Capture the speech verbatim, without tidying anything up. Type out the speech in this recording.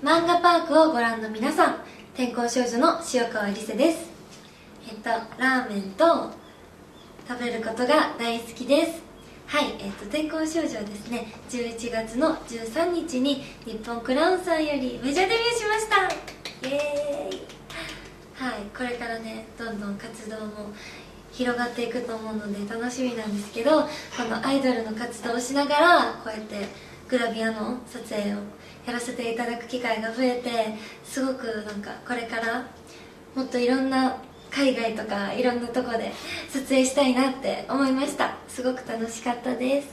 漫画パークをご覧の皆さん、転校少女の塩川莉世です。えっとラーメンと食べることが大好きです。はい、えっと転校少女はですね、じゅういちがつのじゅうさんにちに日本クラウンさんよりメジャーデビューしました。イエーイ。はい、これからね、どんどん活動も広がっていくと思うので楽しみなんですけど、このアイドルの活動をしながらこうやってグラビアの撮影をやらせていただく機会が増えて、すごくなんかこれからもっといろんな海外とかいろんなとこで撮影したいなって思いました。すごく楽しかったです。